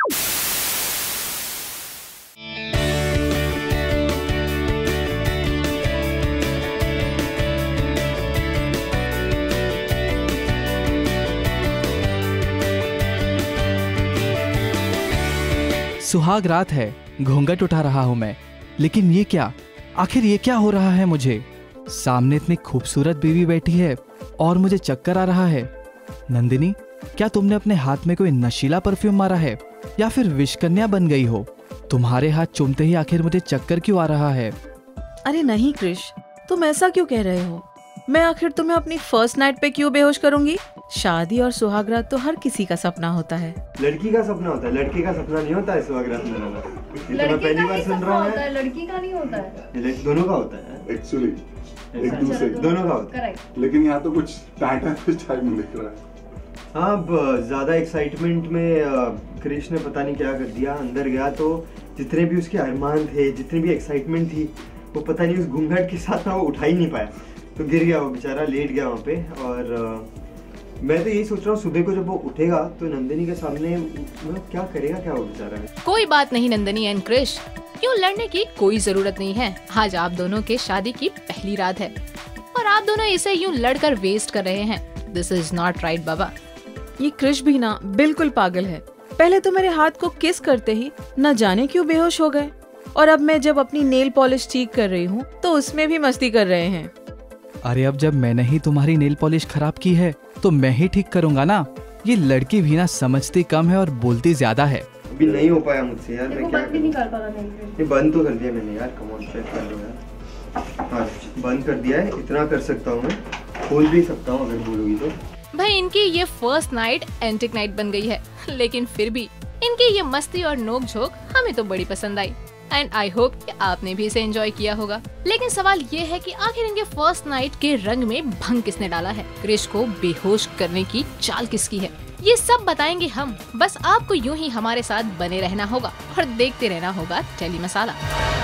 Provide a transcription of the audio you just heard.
सुहाग रात है, घूंघट उठा रहा हूं मैं, लेकिन ये क्या, आखिर ये क्या हो रहा है मुझे? सामने इतनी खूबसूरत बीवी बैठी है और मुझे चक्कर आ रहा है। नंदिनी, क्या तुमने अपने हाथ में कोई नशीला परफ्यूम मारा है या फिर विषकन्या बन गई हो? तुम्हारे हाथ चूमते ही आखिर मुझे चक्कर क्यों आ रहा है? अरे नहीं क्रिश, तुम ऐसा क्यों कह रहे हो? मैं आखिर तुम्हें अपनी फर्स्ट नाइट पे क्यों बेहोश करूंगी? शादी और सुहागरात तो हर किसी का सपना होता है। लड़की का सपना होता है, लड़के का सपना नहीं होता है सुहागरात मनाना। ये तो मैं पहली बार सुन रहा हूँ। लड़की का नहीं होता है, दोनों का होता है एक्चुअली, एक दूसरे दोनों का होता है। लेकिन यहाँ तो कुछ टाटा टाइप में दिख रहा है। हाँ, अब ज्यादा एक्साइटमेंट में क्रिश ने पता नहीं क्या कर दिया। अंदर गया तो जितने भी उसके अरमान थे, जितनी भी एक्साइटमेंट थी, वो पता नहीं उस घूंघट के साथ ना वो उठा ही नहीं पाया, तो गिर गया वो बेचारा, लेट गया वहाँ पे। और मैं तो यही सोच रहा हूँ सुबह को जब वो उठेगा तो नंदिनी के सामने मतलब क्या करेगा, क्या वो बेचारा। कोई बात नहीं नंदिनी एंड क्रिश, यूँ लड़ने की कोई जरूरत नहीं है। आज आप दोनों के शादी की पहली रात है और आप दोनों इसे यूँ लड़कर वेस्ट कर रहे हैं। दिस इज नॉट राइट बाबा। ये क्रिश भी ना बिल्कुल पागल है। पहले तो मेरे हाथ को किस करते ही न जाने क्यों बेहोश हो गए, और अब मैं जब अपनी नेल पॉलिश ठीक कर रही हूँ तो उसमें भी मस्ती कर रहे हैं। अरे अब जब मैंने ही तुम्हारी नेल पॉलिश खराब की है तो मैं ही ठीक करूंगा ना। ये लड़की भी ना समझती कम है और बोलती ज्यादा है। अभी नहीं हो पाया मुझसे यार, मैं क्या बंद भी नहीं कर पा रहा। ये बंद तो कर दिया मैंने यार, कम ऑन चेक कर लो यार। हाँ, बंद कर दिया है, इतना कर सकता हूँ मैं, खोल भी सकता हूँ अगर बोलोगी तो। भाई इनकी ये फर्स्ट नाइट एंटिक नाइट बन गई है, लेकिन फिर भी इनकी ये मस्ती और नोक झोंक हमें तो बड़ी पसंद आई एंड आई होप कि आपने भी इसे एंजॉय किया होगा। लेकिन सवाल ये है कि आखिर इनके फर्स्ट नाइट के रंग में भंग किसने डाला है? क्रिश को बेहोश करने की चाल किसकी है? ये सब बताएंगे हम। बस आपको यूं ही हमारे साथ बने रहना होगा और देखते रहना होगा टेली मसाला।